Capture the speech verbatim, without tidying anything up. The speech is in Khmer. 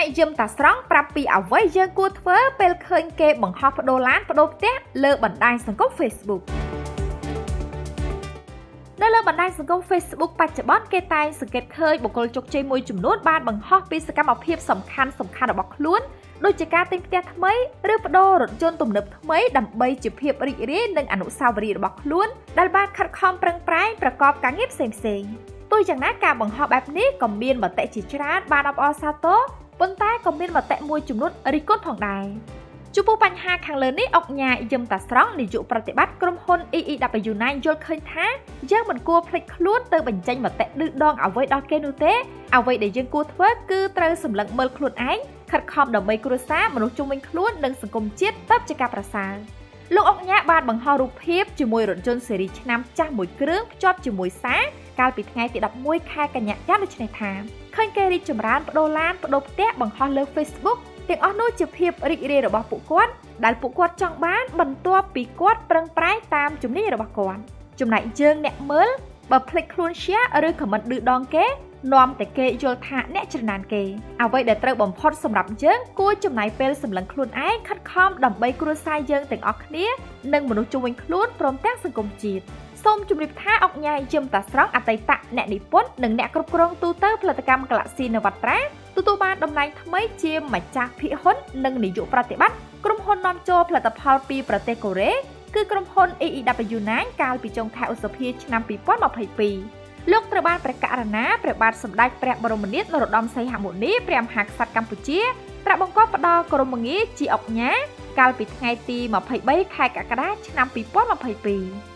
យឹមតាស្រង់ប្រាប់ពីអ្វីយើងគួរធ្វើពេលឃើញគេបង្ហោះប្តូរឡានប្តូរផ្ទះលើបណ្ដាញសង្គម Facebook នៅលើបណ្ដាញសង្គម Facebook បច្ចុប្បន្នគេតែងសង្កេតឃើញបុគ្គលជោគជ័យមួយចំនួនបានបង្ហោះពីសកម្មភាពសំខាន់សំខាន់របស់ខ្លួនដូចជាការទិញផ្ទះថ្មីឬប្តូររថយន្តទំនើបថ្មីដើម្បីជាភាពរីករាយនិងអនុស្សាវរីយ៍របស់ខ្លួនដែលបានខិតខំប្រឹងប្រែងប្រកបការងារផ្សេងៗទោះយ៉ាងណាការបង្ហោះបែបនេះក៏មានមតិជាច្រើនបានអបអរសាទរប៉ុន្តែក៏មានមតិមួយចំនួនរិះគន់ផងដែរចំពោះបញ្ហាខាងលើនេះអុកញ៉ាយឹមតាស្រង់នាយកប្រតិបត្តិក្រុមហ៊ុន E E W ណៃ យល់ឃើញថាយើងមិនគួរភ្លេចខ្លួនទៅបញ្ចេញមតិឌឺដងអ្វីដល់គេនោះទេអ្វីដែលយើងគួរធ្វើគឺត្រូវសម្លឹងមើលខ្លួនឯងខិតខំដើម្បីគ្រួសារមនុស្សជុំវិញខ្លួននិងសង្គមជាតិទៅជាការប្រសើរលោកអុកញ៉ាបានបង្ហោះរូបភាពជាមួយរថយន្តស៊េរីឆ្នាំចាស់មួយគ្រឿងភ្ជាប់ជាមួយសារកាលពីថ្ងៃទីដប់មួយខែកញ្ញាយ៉ាងដូចនេះថាឃើញគេរីកចម្រើនប្តូរឡានប្តូរផ្ទះបង្ហោះលើ Facebook ទាំងអស់នោះជាភាពរីករាយរបស់ពួកគាត់ដែលពួកគាត់ចង់បានបន្ទាប់ពីគាត់ប្រឹងប្រែងតាមជំនាញរបស់គាត់ចំណែកយើងអ្នកមើលបើភ្លេចខ្លួន share ឬ comment ឌឺដងគេនាំតែគេយល់ថាអ្នកច្រណែនគេអ្វីដែលត្រូវបំផុតសម្រាប់យើងគួរចំណាយពេលសម្លឹងខ្លួនឯងខិតខំដើម្បីគ្រួសារយើងទាំងអស់គ្នានិងមនុស្សជុំវិញខ្លួនព្រមទាំងសង្គមជាតិសូមជម្រាបថាអុកញ៉ាយឹមតាស្រង់អតីតអ្នកនិពន្ធនិងអ្នកគ្រប់គ្រងទូតផលិតកម្ម Galaxy Navatra ទទួលបានតំណែងថ្មីជាម្ចាស់ភាគហ៊ុននិងនាយកប្រតិបត្តិក្រុមហ៊ុននាំចូលផលិតផលពីប្រទេសកូរ៉េគឺក្រុមហ៊ុន E E W ណៃ កាលពីចុងខែឧសភាឆ្នាំពីរពាន់ម្ភៃពីរលោកត្រូវបានព្រះករុណាព្រះបាទសម្ដេចព្រះបរមនាថនរោត្តមសីហមុនីព្រះមហាក្សត្រកម្ពុជាត្រាស់បង្គាប់ផ្ដល់គោរមងារជាអុកញ៉ាកាលពីថ្ងៃទីម្ភៃបីខែកក្កដាឆ្នាំពីរពាន់ម្ភៃពីរ